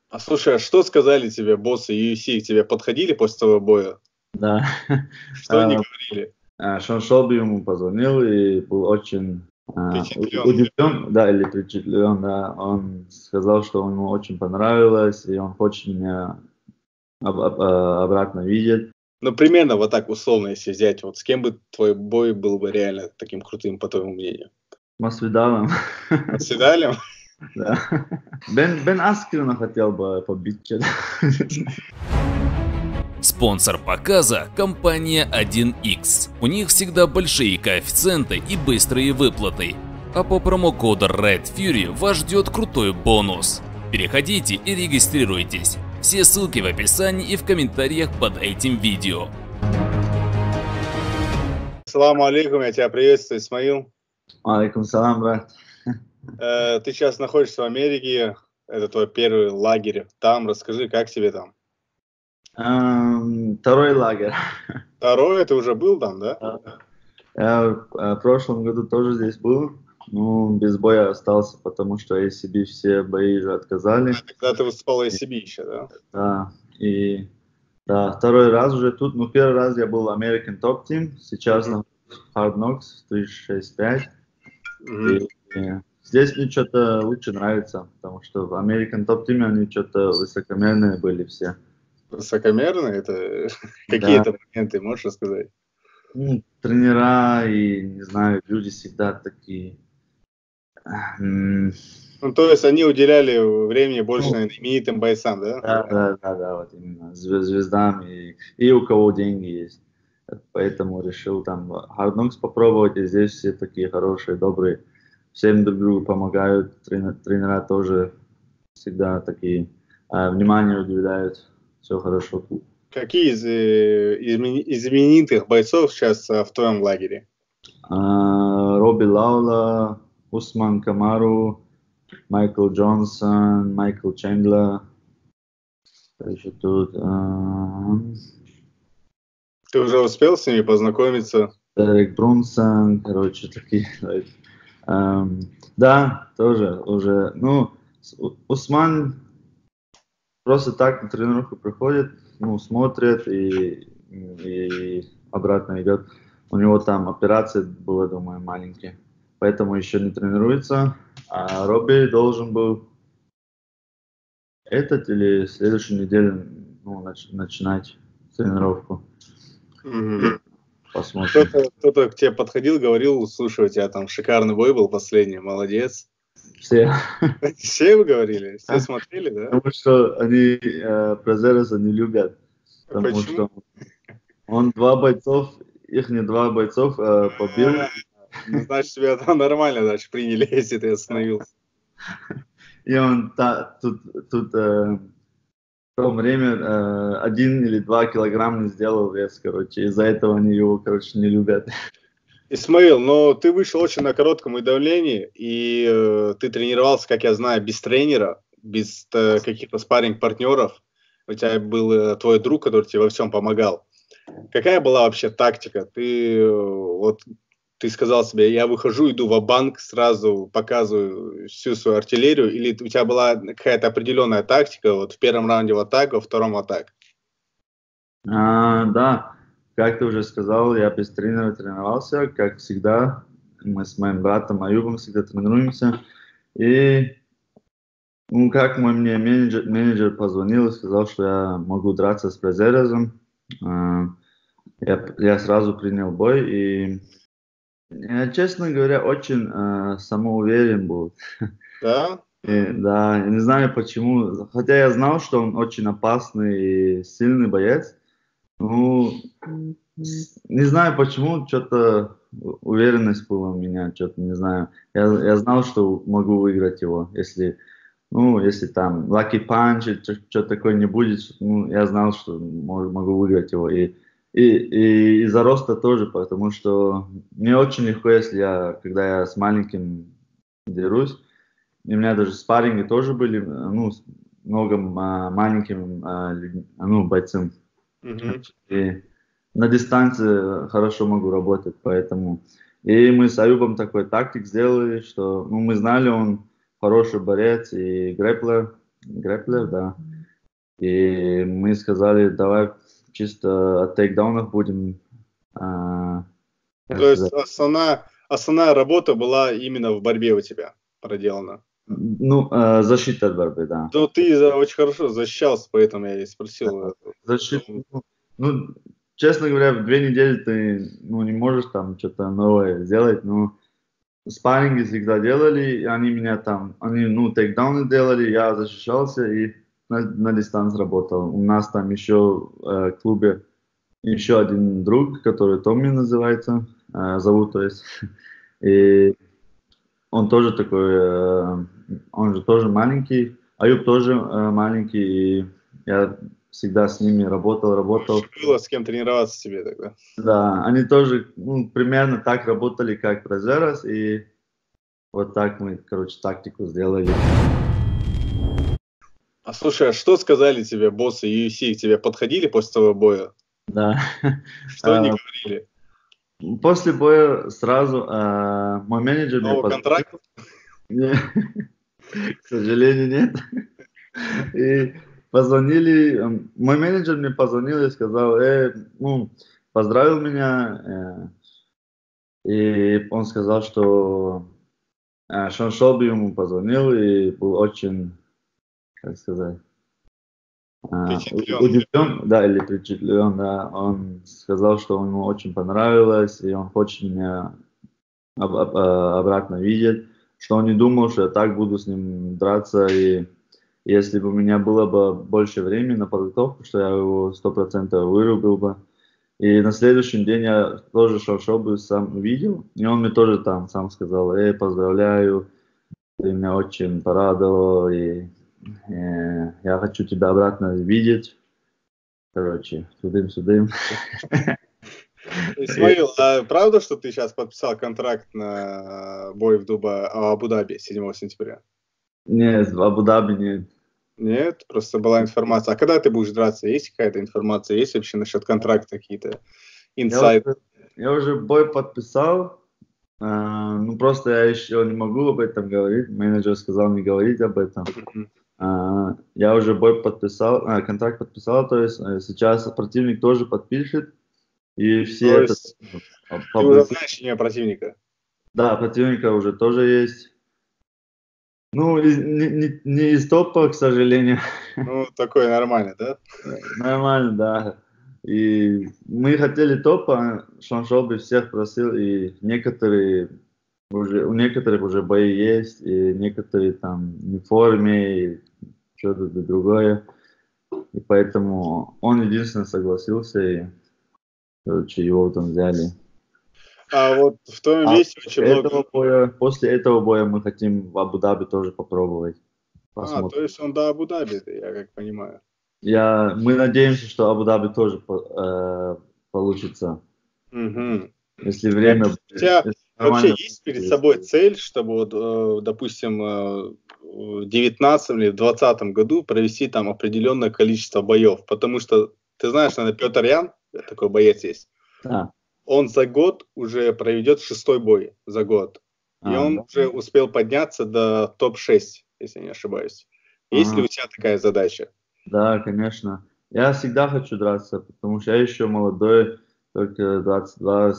А слушай, а что сказали тебе боссы UFC? К тебе подходили после того боя? Да. Что они говорили? Шон Шолби ему позвонил и был очень Впечатлен. удивлен, да, или впечатлен, да. Он сказал, что ему очень понравилось, и он хочет меня обратно видеть. Ну, примерно вот так условно, если взять, вот с кем бы твой бой был бы реально таким крутым, по твоему мнению? Масвидалом. С Седалем? Да. Бен Аскрена хотел бы побить. Спонсор показа – компания 1x. У них всегда большие коэффициенты и быстрые выплаты. А по промокоду Red Fury вас ждет крутой бонус. Переходите и регистрируйтесь. Все ссылки в описании и в комментариях под этим видео. Салам алейкум, я тебя приветствую, Исмаил. Алейкум салам, брат. Ты сейчас находишься в Америке, это твой первый лагерь там. Расскажи, как тебе там? Второй лагерь. Второй, ты уже был там, да? Я в прошлом году тоже здесь был, но без боя остался, потому что ACB все бои же отказали. Когда ты выступал в ACB еще, да? Да, и да, второй раз уже тут, ну первый раз я был в American Top Team, сейчас на Hard Knocks 365. И здесь мне что-то лучше нравится, потому что в American Top Team они что-то высокомерные были все. Высокомерные? Это какие-то моменты, можешь рассказать? Ну, тренера и, не знаю, люди всегда такие. Ну, то есть они уделяли времени больше, наверное, именитым бойцам, да? Да, вот именно, звездам и у кого деньги есть. Поэтому решил там Hard Knocks попробовать, и здесь все такие хорошие, добрые. Всем друг другу помогают, тренера тоже всегда такие, внимание уделяют, все хорошо. Какие из именитых бойцов сейчас в твоем лагере? Робби Лаула, Усман Камару, Майкл Джонсон, Майкл Чендлер. Еще тут. Ты уже успел с ними познакомиться? Дерек Брунсон, короче, такие. Да, тоже уже. Ну, Усман просто так на тренировку приходит, ну, смотрит и обратно идет. У него там операция была, думаю, маленькие, поэтому еще не тренируется. А Робби должен был этот или следующую неделю начинать тренировку. Посмотрим. Кто-то к тебе подходил, говорил, слушай, у тебя там шикарный бой был последний, молодец. Все. Все вы говорили? Все смотрели, да? Потому что они Празереса не любят. Потому Почему? что он два бойцов побил. Ну, значит, тебя там нормально дальше приняли, если ты остановился. И он тут в то время 1 или 2 килограмма не сделал вес, короче. Из-за этого они его, короче, не любят. Исмаил, но ты вышел очень на коротком уведомлении, и ты тренировался, как я знаю, без тренера, без каких-то спарринг-партнеров. У тебя был твой друг, который тебе во всем помогал. Какая была вообще тактика? Ты сказал себе, я выхожу, иду ва-банк, сразу показываю всю свою артиллерию, или у тебя была какая-то определенная тактика, вот в первом раунде в атаку, во втором в атаку? Да, как ты уже сказал, я без тренера тренировался, как всегда. Мы с моим братом Аюбом всегда тренируемся. И ну, как мне менеджер позвонил и сказал, что я могу драться с Празерезом, я сразу принял бой, и я, честно говоря, очень самоуверен был. Да? Да, я не знаю почему, хотя я знал, что он очень опасный и сильный боец. Ну, не знаю почему, что-то уверенность была у меня, что-то не знаю. Я знал, что могу выиграть его, если там lucky punch, что-то такое не будет, ну, я знал, что могу выиграть его. И из-за роста тоже, потому что мне очень легко, когда я с маленьким дерусь, и у меня даже спарринги тоже были, ну, с много маленьким бойцам. И на дистанции хорошо могу работать, поэтому. И мы с Аюбом такой тактик сделали, что мы знали, он хороший борец и грэплер, грэпплер, да. И мы сказали, давай чисто от тейкдаунов будем. То есть основная работа была именно в борьбе у тебя проделана? Ну, защита от борьбы, да. Ну, ты очень хорошо защищался, поэтому я и спросил. Защита, ну, честно говоря, в 2 недели ты не можешь там что-то новое сделать, но спарринги всегда делали, они меня там, тейкдауны делали, я защищался и на дистанции работал. У нас там еще в клубе еще один друг, который Томми называется, зовут, то есть, и он тоже такой, он же тоже маленький, Аюб тоже маленький, и я всегда с ними работал. Было с кем тренироваться тебе тогда. Да, они тоже примерно так работали, как Бразерас, и вот так мы, короче, тактику сделали. А слушай, а что сказали тебе боссы UFC? К тебе подходили после того боя? Да. Что они говорили? После боя сразу мой менеджер мне позвонил. Контракт? К сожалению, нет. И позвонили, мой менеджер мне позвонил и сказал, поздравил меня. И он сказал, что Шон Шолби ему позвонил и был очень, как сказать, удивлен, да, или впечатлен, да. Он сказал, что ему очень понравилось, и он хочет меня обратно видеть, что он не думал, что я так буду с ним драться, и если бы у меня было бы больше времени на подготовку, что я его 100% вырубил бы. И на следующий день я тоже Шон Шолби сам увидел, и он мне тоже там сам сказал, поздравляю, ты меня очень порадовал, и я хочу тебя обратно видеть. Короче, тудым-сюдым. Исмаил, а правда, что ты сейчас подписал контракт на бой в Абу-Даби 7 сентября? Нет, в Абу-Даби нет. Нет, просто была информация. А когда ты будешь драться? Есть какая-то информация? Есть вообще насчет контракта какие-то инсайты? Я уже бой подписал. Просто я еще не могу об этом говорить. Менеджер сказал не говорить об этом. Я уже бой подписал, контракт подписал, то есть сейчас противник тоже подпишет. И все то есть, ты уже знаешь имя противника? Да, противника уже тоже есть. Не из топа, к сожалению. Такое нормально, да? Нормально, да. И мы хотели топа, Шон Шолби всех просил, и у некоторых уже бои есть, и некоторые там не в форме, и что-то другое. И поэтому он единственный согласился, и, короче, его там взяли. А вот в твоем весе очень много... После этого боя мы хотим в Абу-Даби тоже попробовать. То есть он до Абу-Даби, я как понимаю. Мы надеемся, что Абу-Даби тоже получится. Угу. Если время... У тебя вообще есть перед собой цель, чтобы, допустим, в 2019 или в 2020 году провести там определенное количество боев? Потому что, ты знаешь, наверное, Петр Ян, такой боец есть, он за год уже проведет 6-й бой за год. И он уже успел подняться до топ-6, если не ошибаюсь. Есть ли у тебя такая задача? Да, конечно. Я всегда хочу драться, потому что я еще молодой, только 22,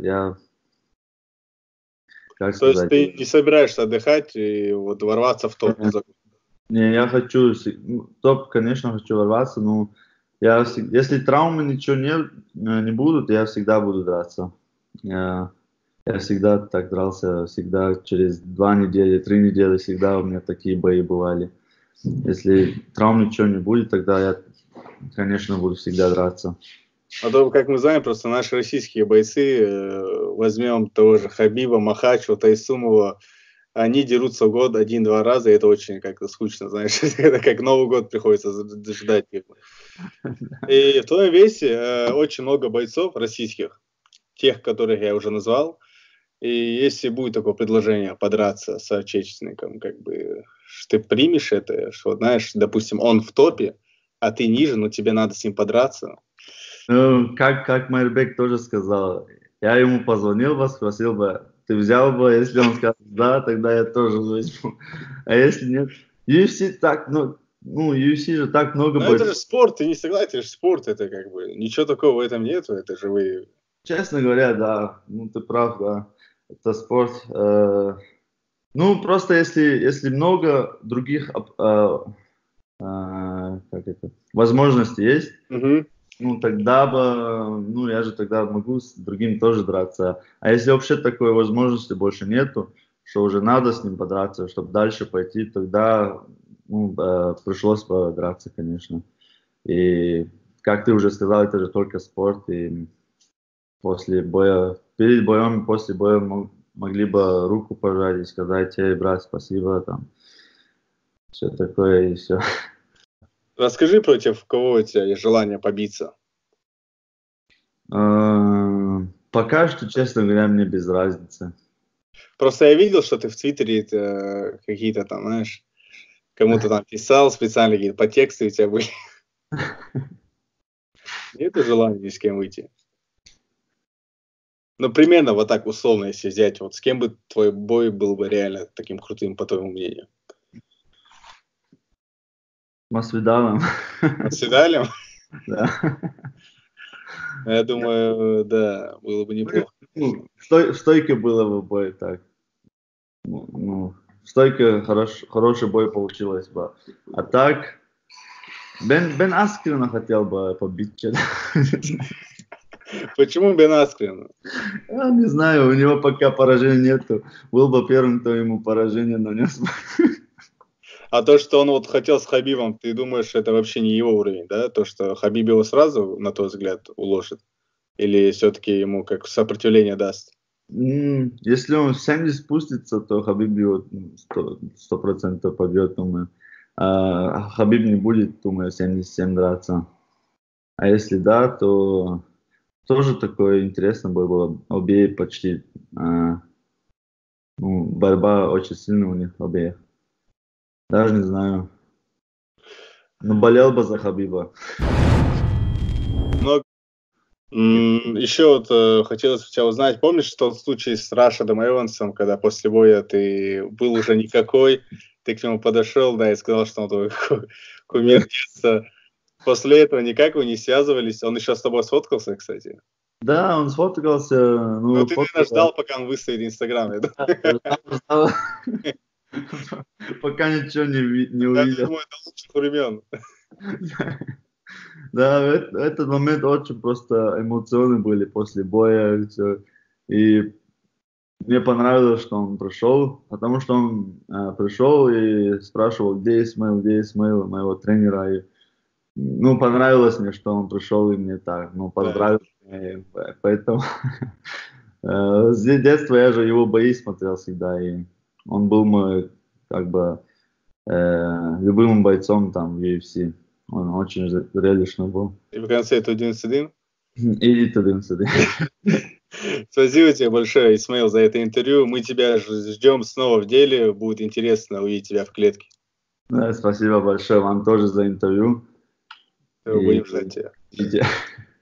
То есть ты не собираешься отдыхать и вот ворваться в топ? Не, я хочу, топ, конечно, хочу ворваться, но если травмы ничего не будут, я всегда буду драться. Я всегда так дрался, всегда через 2 недели, 3 недели всегда у меня такие бои бывали. Если травм ничего не будет, тогда я, конечно, буду всегда драться. А то, как мы знаем, просто наши российские бойцы, возьмем того же Хабиба, Махачева, Тайсумова, они дерутся в год 1-2 раза, и это очень как-то скучно, знаешь, это как Новый год приходится ждать. И в твоем весе очень много бойцов российских, тех, которых я уже назвал, и если будет такое предложение подраться с соотечественником, как бы, ты примешь это, что, знаешь, допустим, он в топе, а ты ниже, но тебе надо с ним подраться. Как Майрбек тоже сказал, я ему позвонил, спросил бы, ты взял бы, если он скажет да, тогда я тоже возьму. А если нет, UFC так, Ну, UFC же так много Но это же спорт, ты не согласен, это же спорт, это как бы, ничего такого в этом нету, это же вы... Честно говоря, да, ну ты прав, да, это спорт. Ну, просто если много других как это, возможностей есть, Мгм. ну тогда бы, ну я же тогда могу с другим тоже драться. А если вообще такой возможности больше нету, что уже надо с ним подраться, чтобы дальше пойти, тогда ну, пришлось бы драться, конечно. И как ты уже сказал, это же только спорт, и после боя, перед боем и после боя могли бы руку пожать и сказать: эй, брат, спасибо, там, все такое, и все. Расскажи, против кого у тебя есть желание побиться. Пока что, честно говоря, мне без разницы. Просто я видел, что ты в Твиттере какие-то там, знаешь, кому-то там писал специально, какие-то подтексты у тебя были. Нету желания ни с кем выйти. Ну, примерно вот так условно, если взять, вот с кем бы твой бой был бы реально таким крутым, по твоему мнению? Масвидалом. С Седалем? Да. Я думаю, да, было бы неплохо. Ну, в стойке было бы бой так. Ну, в стойке хороший бой получилось бы. А так, Бен Аскрена хотел бы побить. Почему Бен Аскрен? Я не знаю, у него пока поражения нету. Был бы первым, кто ему поражение нанес. А то, что он вот хотел с Хабибом, ты думаешь, это вообще не его уровень, да? То, что Хабиб его сразу, на твой взгляд, уложит? Или все-таки ему как сопротивление даст? Если он в 70 спустится, то Хабиб его 100% побьет, думаю. А Хабиб не будет, думаю, 77 драться. А если да, то тоже такое интересно было. Обе почти. Ну, борьба очень сильная у них обеих. Даже не знаю. Но болел бы за Хабиба. Но еще вот хотелось у тебя узнать, помнишь тот случай с Рашидом Эвансом, когда после боя ты был уже никакой, ты к нему подошел, да, и сказал, что он твой кумир детства. После этого никак вы не связывались. Он еще с тобой сфоткался, кстати. Да, он сфоткался. Ну, Ну, ты, наверное, ждал, пока он выставит Инстаграм. ждал. Пока ничего не Я увидел. думаю, это лучших времен. Да, в этот момент очень просто эмоционы были после боя. И всё. И мне понравилось, что он пришел, потому что он пришел и спрашивал, где Исмаил, моего тренера. И, ну, понравилось мне, что он пришел и мне так, ну, поздравил. И поэтому с детства я же его бои смотрел всегда, и он был мой, как бы, любимым бойцом там в UFC. Он очень зрелищный был. И в конце это 11-1. И тудым-сюдым. Спасибо тебе большое, Исмаил, за это интервью. Мы тебя ждем снова в деле. Будет интересно увидеть тебя в клетке. Да, спасибо большое вам тоже за интервью. Будем ждать тебя. Идите.